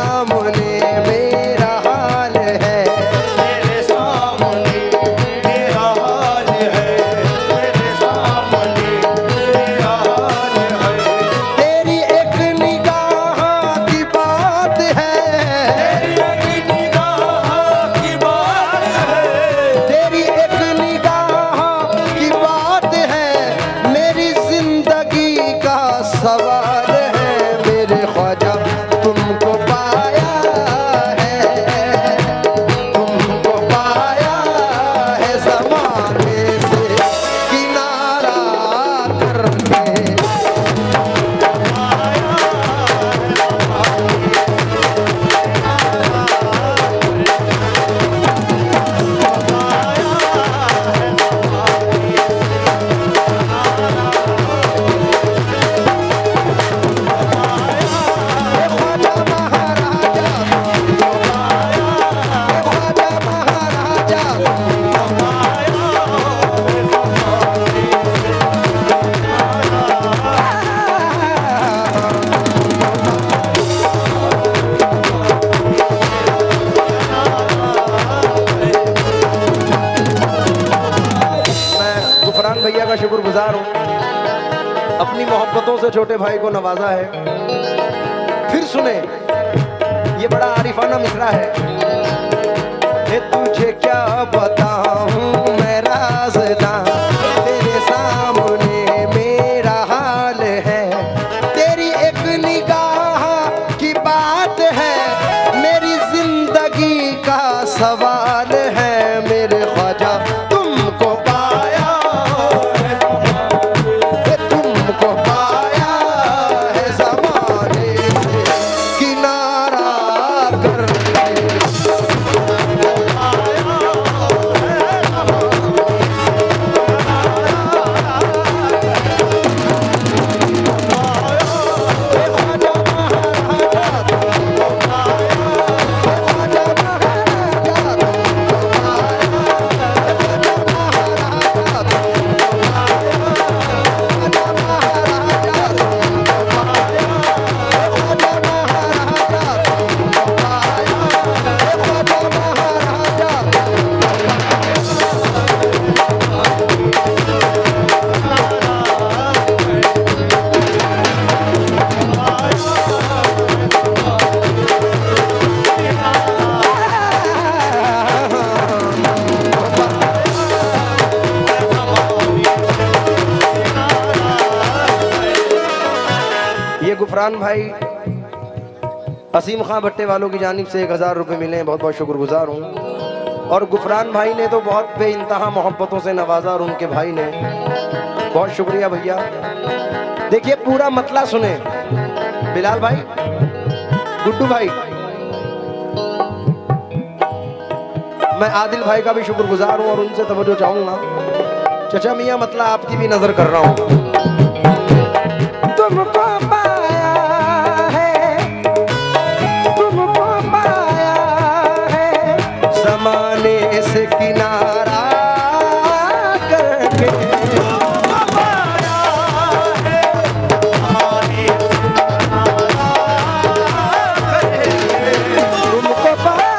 सामने मेरा हाल है, तेरे सामने मेरा हाल है, तेरे सामने मेरा हाल है। तेरी एक निगाह की बात है, तेरी एक निगाह की बात है, तेरी एक निगाह की बात है, मेरी जिंदगी का सवाल है। मेरे ख्वाजा तुमको पाया है, तुमको पाया है ज़माने से किनारा करके। ख्वाजा महाराजा, ख्वाजा महाराजा, मैं गुफरान भैया का शुक्रगुजार हूँ, अपनी मोहब्बतों से छोटे भाई को नवाजा है। फिर सुने, ये बड़ा आरिफाना मिसरा है। ए तुझे क्या बताऊं मैं राज़दां, तेरे सामने मेरा हाल है, तेरी एक निगाह की बात है, मेरी जिंदगी का सवाल है। मेरे ख्वाजा तुमको पाया है, तुमको पाया है ज़माने से किनारा करके। ख्वाजा महाराजा, ख्वाजा महाराजा, ये गुफरान भाई असीम खां भट्टे वालों की जानिब से 1000 रुपये मिले हैं, बहुत बहुत शुक्रगुजार हूँ। और गुफरान भाई ने तो बहुत बेइंतहा मोहब्बतों से नवाजा, और उनके भाई ने, बहुत शुक्रिया भैया। देखिए पूरा मतला सुने, बिलाल भाई, गुड्डू भाई, मैं आदिल भाई का भी शुक्रगुजार हूँ और उनसे तवज्जो चाहूंगा। चचा मियाँ मतला आपकी भी नजर कर रहा हूँ। तुमको पाया है, तुमको पाया है, ज़माने से किनारा करके। तुमको पाया है, तुमको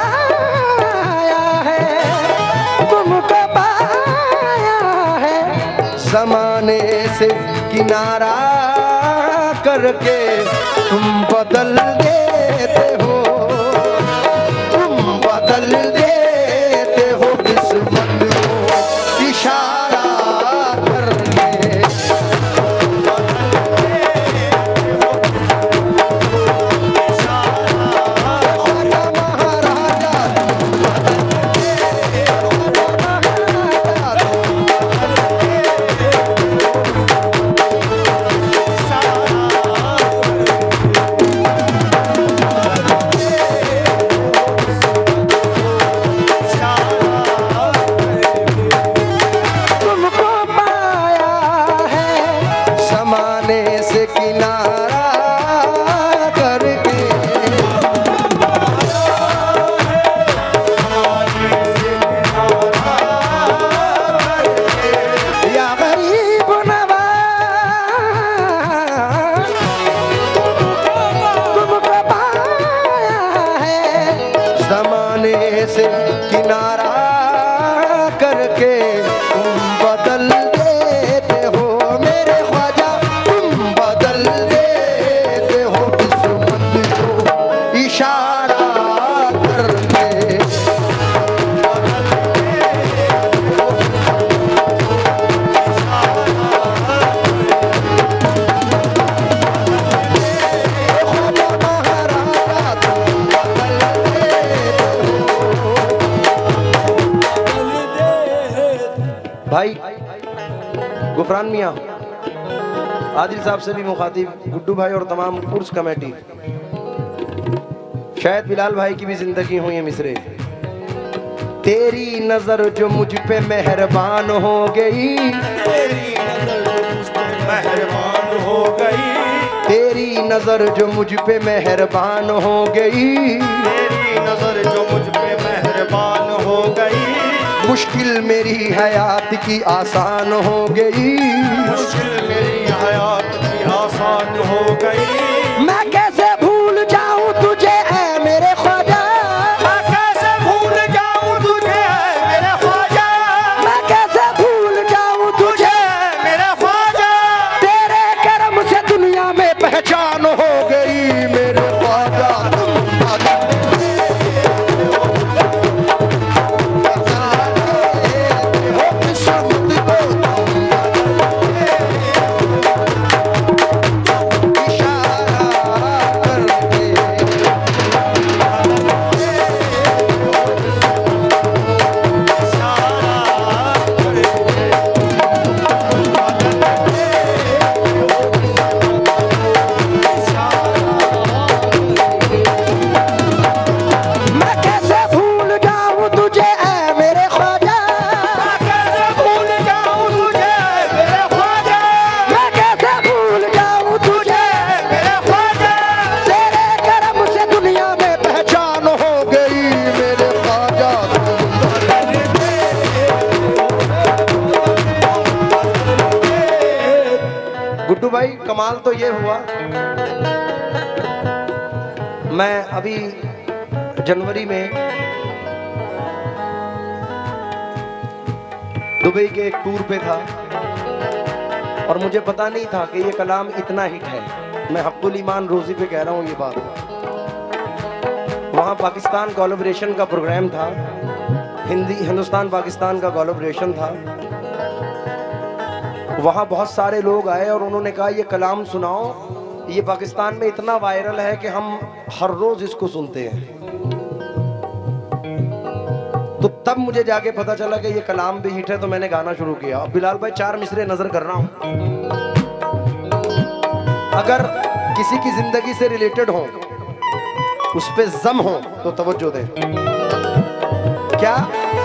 पाया है, ज़माने से किनारा करके। तुम बदल देते हो, तुम बदल देते हो किस्मत को इशारा करके। ख्वाजा महाराजा, ख्वाजा किनारा करके तुम बदल देते हो मेरे ख्वाजा, तुम बदल देते हो किस्मत को इशारा करके। भाई गुफरान मियाँ आदिल साहब से भी मुखातिब, गुड्डू भाई और तमाम उर्स कमेटी, शायद बिलाल भाई की भी जिंदगी हुई है मिसरे। तेरी नजर जो मुझ पे मेहरबान हो गई, तेरी नजर जो मुझ पे मेहरबान हो गई, तेरी नजर जो मुझ पे मेहरबान हो गई, तेरी नजर जो मुझ पे मेहरबान हो गई, मुश्किल मेरी हयात की आसान हो गई, मुश्किल मेरी हयात की आसान हो गई। मैं कैसे भूल जाऊं तुझे ऐ मेरे ख्वाजा, मैं कैसे भूल जाऊं तुझे मेरे ख्वाजा, मैं कैसे भूल जाऊं तुझे मेरे ख्वाजा, तेरे करम से दुनिया में पहचान हो गई मेरे ख्वाजा। गुड्डू भाई कमाल तो ये हुआ, मैं अभी जनवरी में दुबई के एक टूर पे था और मुझे पता नहीं था कि ये कलाम इतना हिट है। मैं हफ्तुल ईमान रोजी पे कह रहा हूँ ये बात। वहाँ पाकिस्तान कोलैबोरेशन का प्रोग्राम था, हिंदुस्तान पाकिस्तान का कोलैबोरेशन था। वहाँ बहुत सारे लोग आए और उन्होंने कहा ये कलाम सुनाओ, ये पाकिस्तान में इतना वायरल है कि हम हर रोज इसको सुनते हैं। तो तब मुझे जाके पता चला कि ये कलाम भी हिट है, तो मैंने गाना शुरू किया। अब बिलाल भाई 4 मिसरे नजर कर रहा हूं, अगर किसी की जिंदगी से रिलेटेड हो, उस पे जम हो तो तवज्जो दें। क्या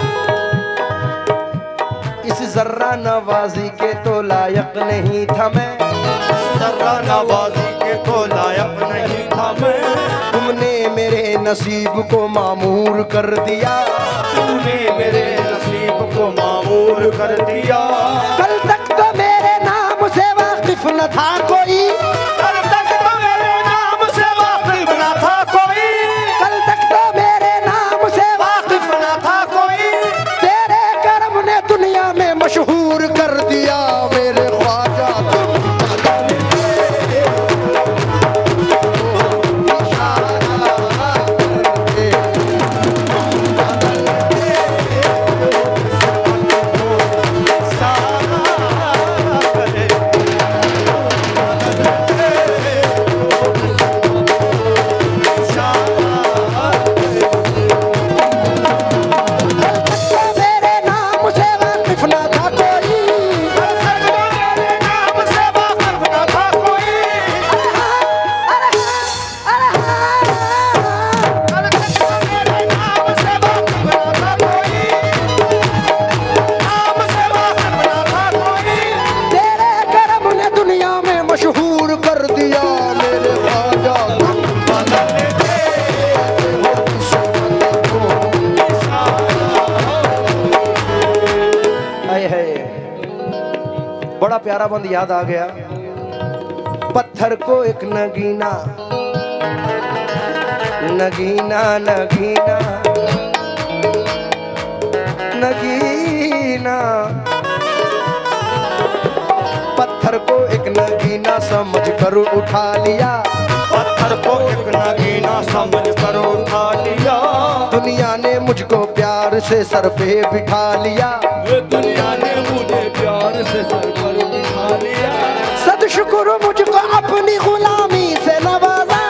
इस जर्रा नवाजी के तो लायक नहीं था मैं, जर्रा नवाजी के तो लायक नहीं था मैं, तुमने मेरे नसीब को मामूर कर दिया, तूने मेरे नसीब को मामूर कर दिया। कल तक तो मेरे नाम से वाकिफ न था कोई, कल तक तो मेरे नाम से वाकिफ न था कोई, कल तक तो मेरे नाम से वाकिफ न था कोई, तेरे करम ने दुनिया में मशहूर कर दिया मेरे ख्वाजा। बड़ा प्यारा बंद याद आ गया। पत्थर को एक नगीना नगीना नगीना नगीना, पत्थर को एक नगीना समझ कर उठा लिया, पत्थर को एक नगीना समझ कर उठा लिया। दुनिया ने मुझको प्यार से सर पे बिठा लिया, दुनिया ने मुझे प्यार से सर पर बिठा लिया। सदशुक्र मुझको अपनी गुलामी से नवाजा,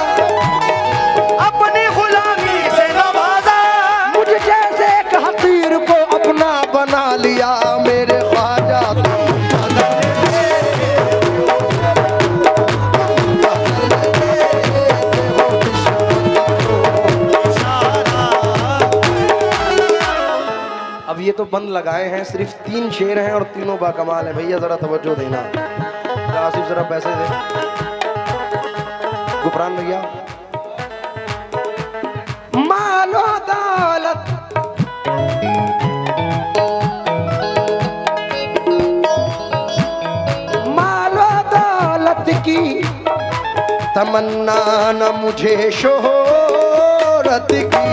अपनी गुलामी से नवाजा। मुझे जैसे एक हकीर को अपना बना लिया। मेरे ख्वाजा अब ये तो बंद लगाए हैं, सिर्फ 3 शेर हैं और तीनों बाकमाल हैं। भैया जरा तवज्जो देना, आसिफ जरा पैसे दे। गुफरान भैया, मालो दौलत मालो दौलत की तमन्ना न मुझे शोहरत की,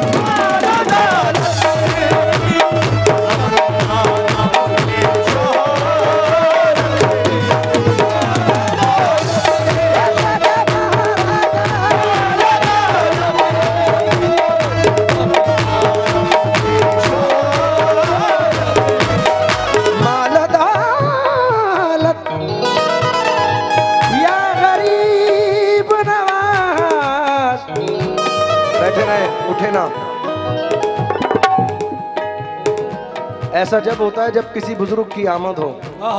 उठे ना। ऐसा जब होता है जब किसी बुजुर्ग की आमद हो।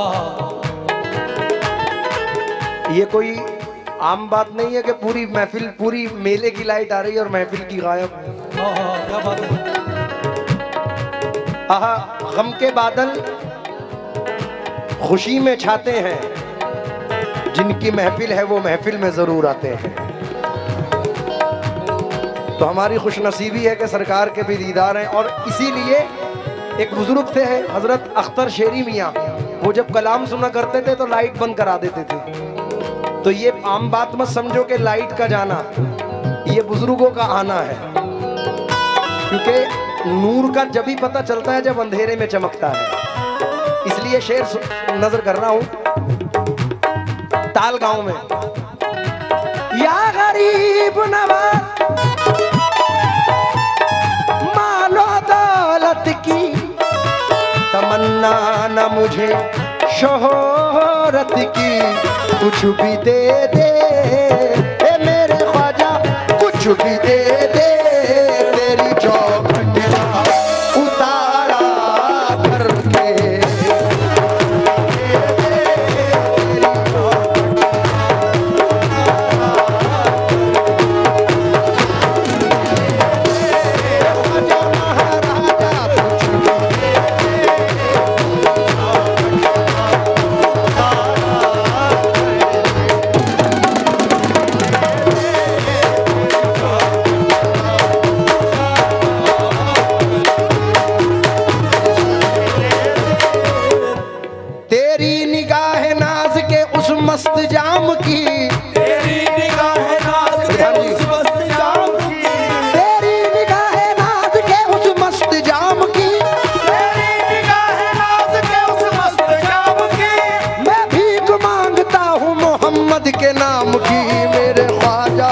ये कोई आम बात नहीं है कि पूरी महफिल, पूरी मेले की लाइट आ रही है और महफिल की गायब। आहा, गम के बादल खुशी में छाते हैं, जिनकी महफिल है वो महफिल में जरूर आते हैं। तो हमारी खुशनसीबी है कि सरकार के भी दीदार हैं। और इसीलिए एक बुजुर्ग थे हजरत अख्तर शेरी मियाँ, वो जब कलाम सुना करते थे तो लाइट बंद करा देते थे। तो ये आम बात मत समझो कि लाइट का जाना, ये बुजुर्गों का आना है, क्योंकि नूर का जब ही पता चलता है जब अंधेरे में चमकता है। इसलिए शेर नजर कर रहा हूं ताल गांव में। या गरीब नवाज मालो दौलत की तमन्ना न मुझे शोहरत की, कुछ भी दे दे ए मेरे ख्वाजा, कुछ भी दे दे तेरी चौखट उतारा करके। मस्त जाम की तेरी निगाह नाज के उस मस्त जाम की, तेरी निगाह नाज के उस मस्त जाम की, तेरी निगाह नाज के उस मस्त जाम की। मैं भीख मांगता हूँ मोहम्मद के नाम की। मेरे ख्वाजा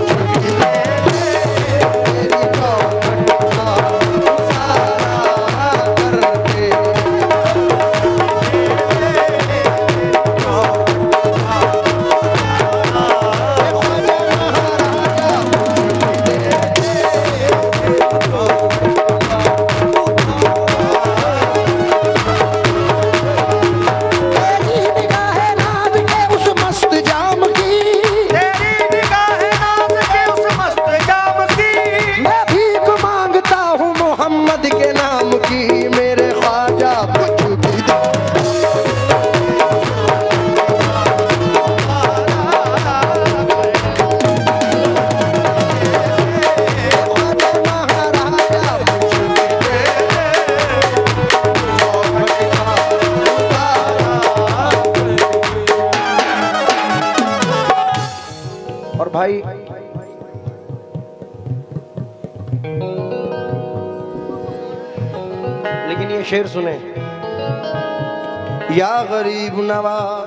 भाई शेर सुने। या गरीब नवाज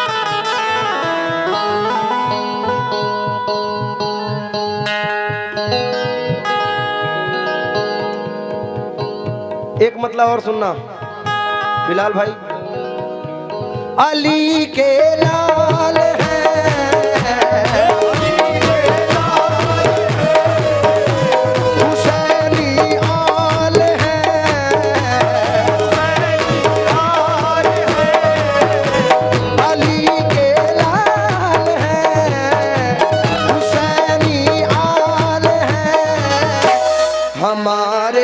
एक मतलब और सुनना बिलाल भाई। अली के लाल है, हुसैनी आल है, अली के लाल है, हुसैनी आल है, हमारे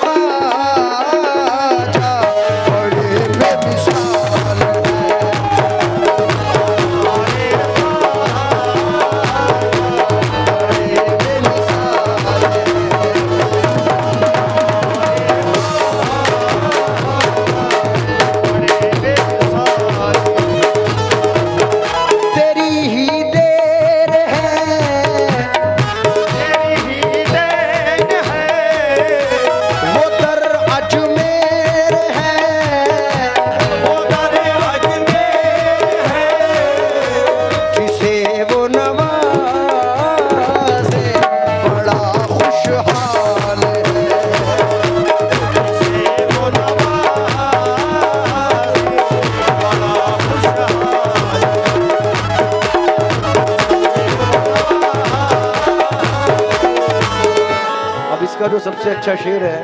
जो सबसे अच्छा शेर है,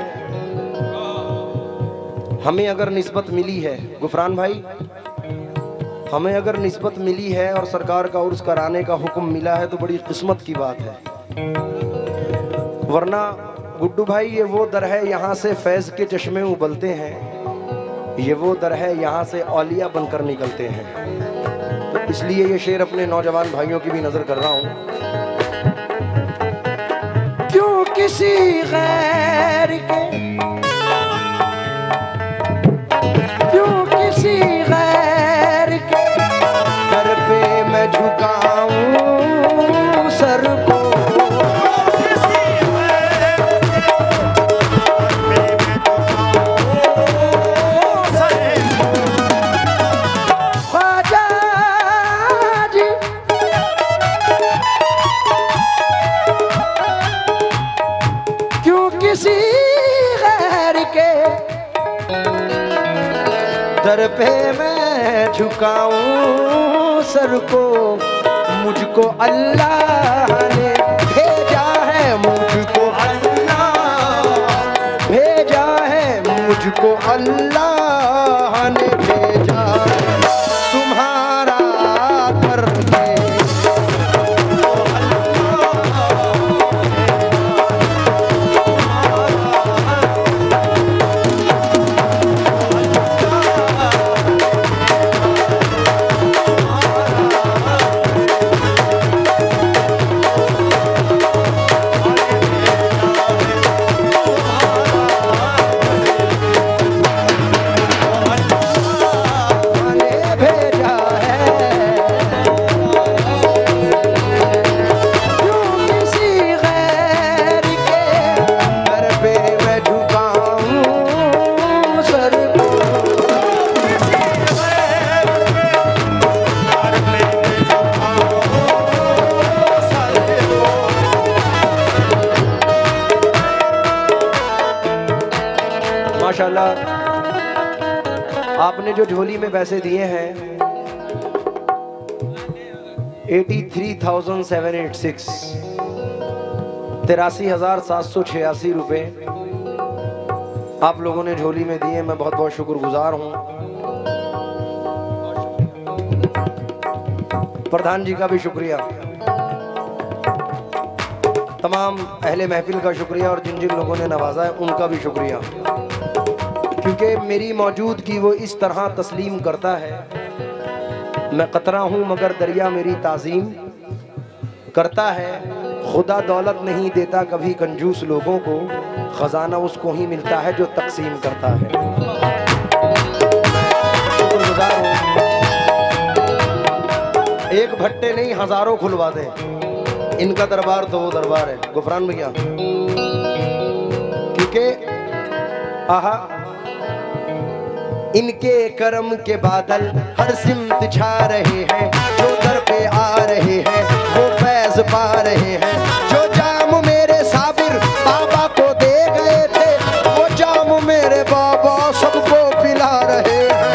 हमें अगर निस्बत मिली है गुफरान भाई, हमें अगर निस्बत मिली है और सरकार का उर्स कराने का हुक्म मिला है तो बड़ी किस्मत की बात है। वरना गुड्डू भाई ये वो दर है यहाँ से फैज के चश्मे उबलते हैं, ये वो दर है यहाँ से औलिया बनकर निकलते हैं। तो इसलिए ये शेर अपने नौजवान भाइयों की भी नजर कर रहा हूँ। क्यों किसी गैर के, क्यों किसी गैर के दर पे मैं झुकाऊं सर को, ख्वाजा जी किसी गैर के दर पे मैं झुकाऊं सर को, मुझको अल्लाह ने भेजा है, मुझको अल्लाह भेजा है, मुझको अल्लाह ने भेजा तुम्हारा करके। माशाल्लाह आपने जो झोली में पैसे दिए हैं 83,786 83,786 रुपए आप लोगों ने झोली में दिए। मैं बहुत बहुत शुक्रगुजार हूँ। प्रधान जी का भी शुक्रिया, तमाम अहले महफिल का शुक्रिया और जिन जिन लोगों ने नवाजा है उनका भी शुक्रिया, क्योंकि मेरी मौजूदगी वो इस तरह तस्लीम करता है। मैं कतरा हूँ मगर दरिया मेरी ताज़ीम करता है। खुदा दौलत नहीं देता कभी कंजूस लोगों को, खजाना उसको ही मिलता है जो तकसीम करता है। शुक्रगुजार हूँ। एक भट्टे नहीं हजारों खुलवा दे, इनका दरबार तो वो दरबार है गुफरान भैया। क्योंकि आहा इनके करम के बादल हर सिमत छा रहे हैं, जो दर पे आ रहे हैं वो फैज पा रहे हैं। जो जाम मेरे साबिर बाबा को दे गए थे, वो जाम मेरे बाबा सबको पिला रहे हैं।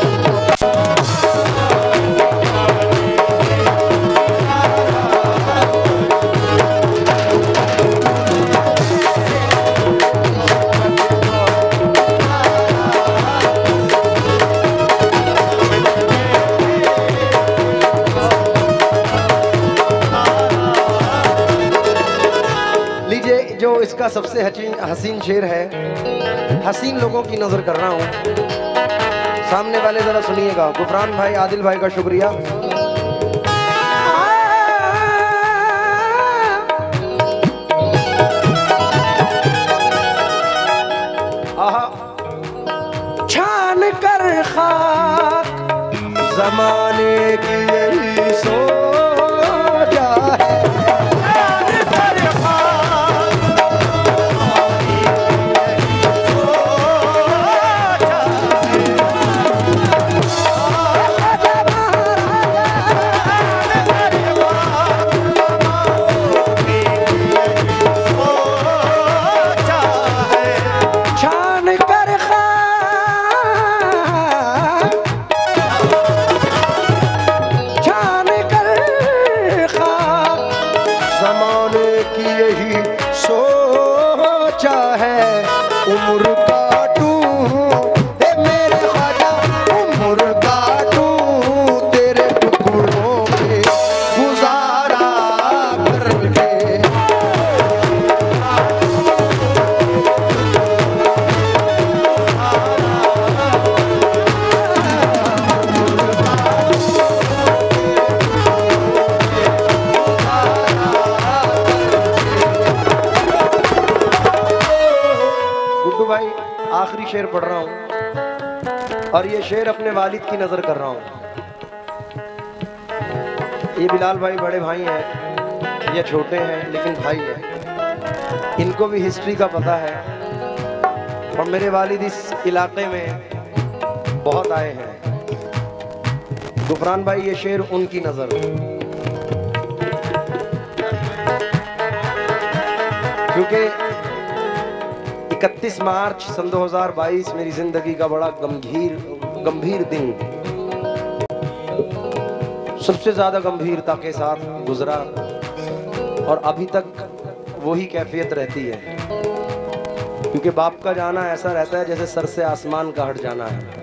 जो इसका सबसे हसीन शेर है, हसीन लोगों की नजर कर रहा हूं, सामने वाले जरा सुनिएगा। गुफरान भाई, आदिल भाई का शुक्रिया। आहा, छान कर खाक जमाने की यही सोचा है, उम्र काटूं मेरे ख्वाजा, उम्र काटूं तेरे टुकड़ों पे गुजारा करके। भाई आखिरी शेर पढ़ रहा हूं और ये शेर अपने वालिद की नजर कर रहा हूं। ये बिलाल भाई बड़े भाई हैं, ये छोटे हैं लेकिन भाई हैं, इनको भी हिस्ट्री का पता है और मेरे वालिद इस इलाके में बहुत आए हैं। गुफरान भाई, ये शेर उनकी नजर, क्योंकि 31 मार्च सन 2022 मेरी जिंदगी का बड़ा गंभीर दिन, सबसे ज्यादा गंभीरता के साथ गुजरा और अभी तक वही कैफियत रहती है, क्योंकि बाप का जाना ऐसा रहता है जैसे सर से आसमान का हट जाना है।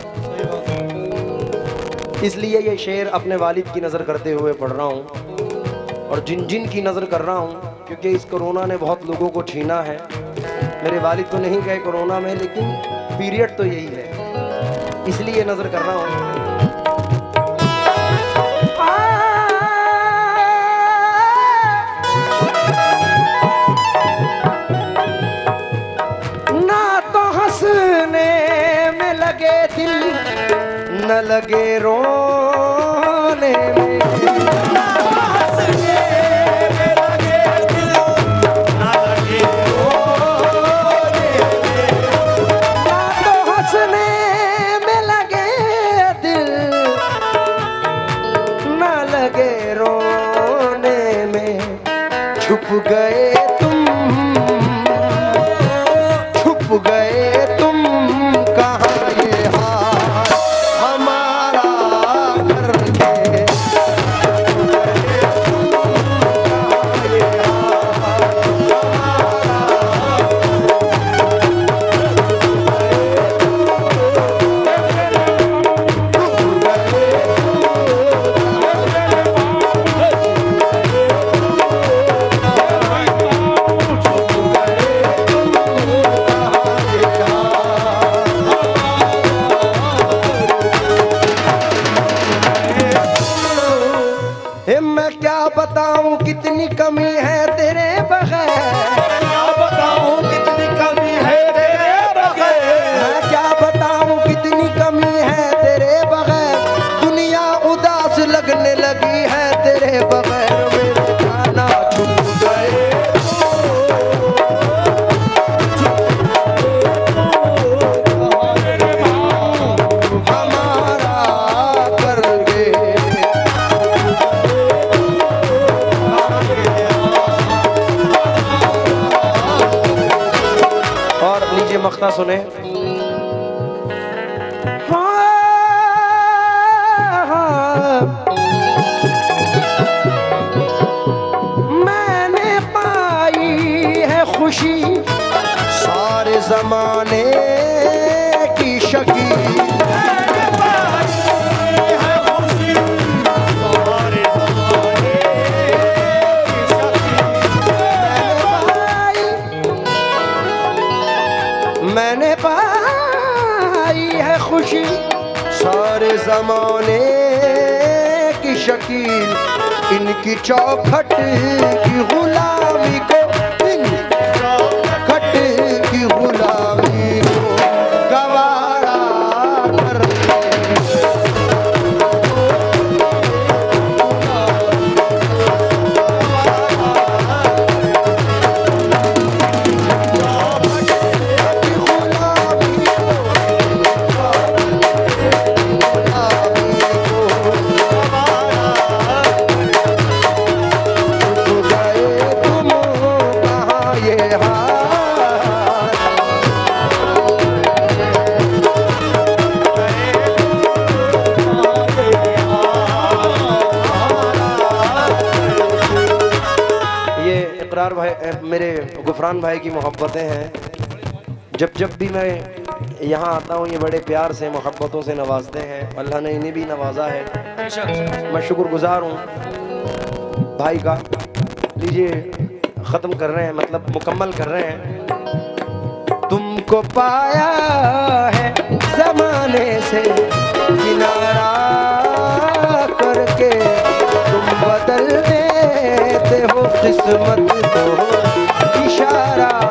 इसलिए ये शेर अपने वालिद की नजर करते हुए पढ़ रहा हूँ और जिन जिन की नजर कर रहा हूँ, क्योंकि इस कोरोना ने बहुत लोगों को छीना है। मेरे वालिद तो नहीं गए कोरोना में, लेकिन पीरियड तो यही है, इसलिए नजर कर रहा हूं। ना तो हंसने में लगे दिल, न लगे रोने में, छुप गए तुम कहाँ, ये हाल हमारा ये मक्ता सुने। मैंने पाई है खुशी सारे जमाने की शकील, मैंने पाई है खुशी सारे जमाने की शकील, इनकी चौखट की गुलामी को, चौखट की गुलामी को गवारा कर भाई, मेरे गुफरान भाई की मोहब्बतें हैं। जब भी मैं यहाँ आता हूँ ये बड़े प्यार से मोहब्बतों से नवाजते हैं। अल्लाह ने इन्हें भी नवाजा है, मैं शुक्रगुजार हूँ भाई का। लीजिए ख़त्म कर रहे हैं, मतलब मुकम्मल कर रहे हैं। तुमको पाया है ज़माने से किनारा करके, तुम बदल देते हो किस्मत को इशारा